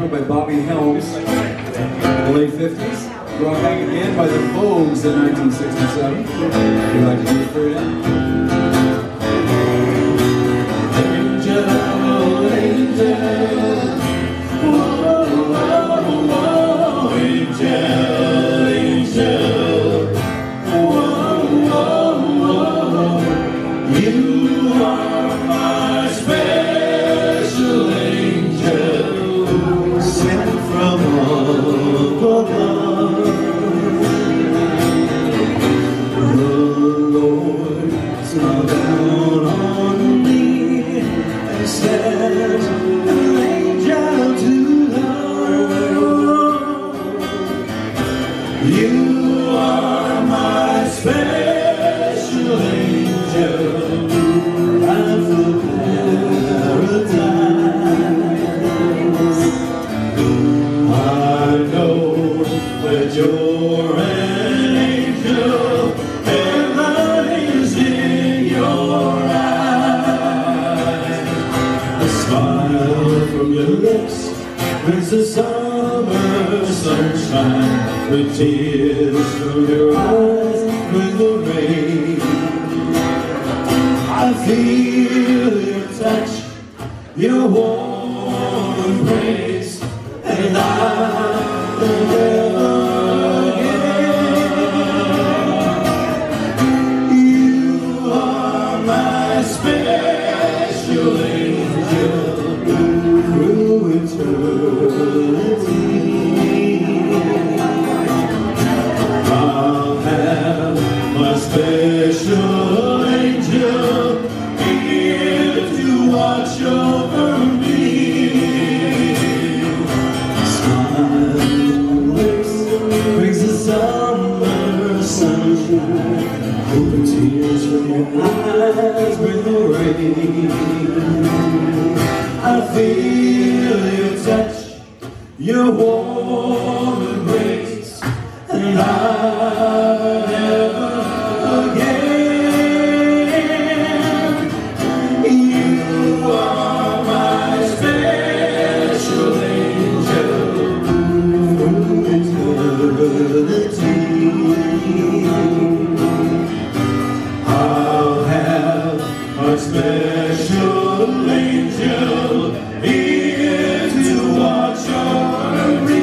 cover by Bobby Helms in the late 50s. Brought back again by the Vogues in 1967. Would you like to do it for you? Angel, angel, whoa, whoa, whoa, angel, angel, whoa, whoa, whoa, you are my special angel, sent from above. Smiled down on me and said, angel to love. You are my special angel, I'm for paradise. I know that you're an angel. From your lips brings the summer sunshine. The tears from your eyes bring the rain. I feel your touch, your warm embrace, and I will never again. You are my special angel. Through eternity, I'll have my special angel here to watch over me. Smile brings the summer sunshine. The tears from your eyes bring the rain. I feel your touch, your warm embrace, and I'll never again. You are my special angel from eternity. I'll have my special angel here to watch over me,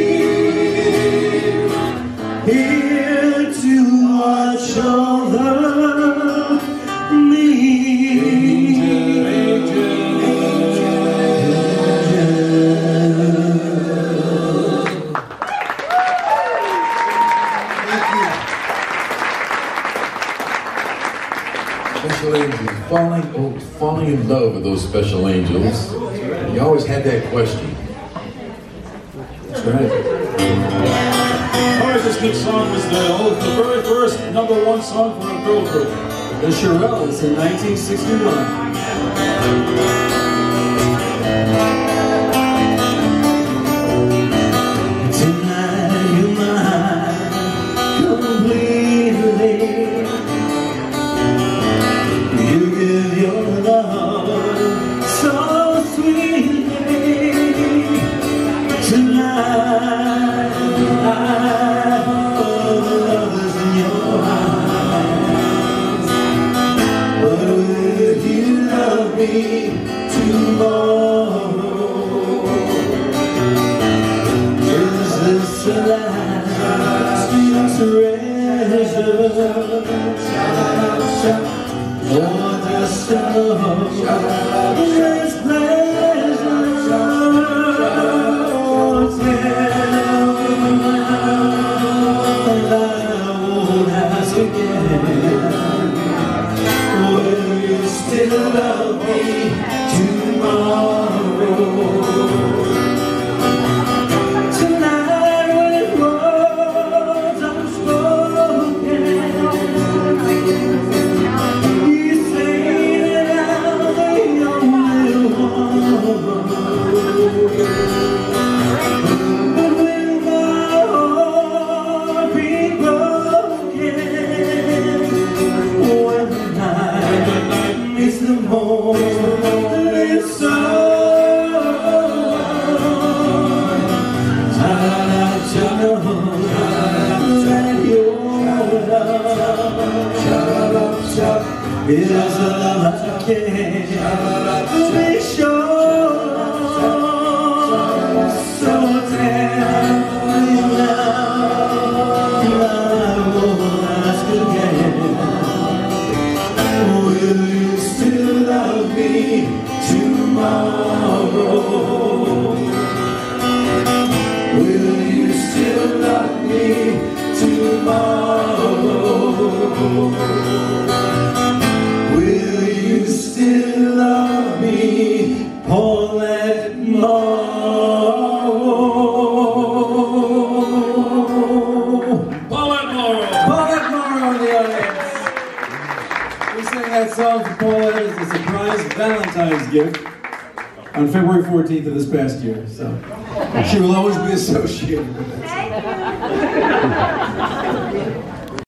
here to watch over me. Angel, Special angels, falling in love with those special angels. You always had that question. That's right. All right, this next song was the very first #1 song for a girl group. The Shirelles in 1961. Here's the love I can't be sure. So tell me now, I won't ask again. Will you still love me tomorrow? Will you still love me tomorrow? Will you still love me, Paulette Morrow? Paulette Morrow! Paulette Morrow in the audience. We sang that song for Paulette as a surprise Valentine's gift on February 14th of this past year. So she will always be associated with that.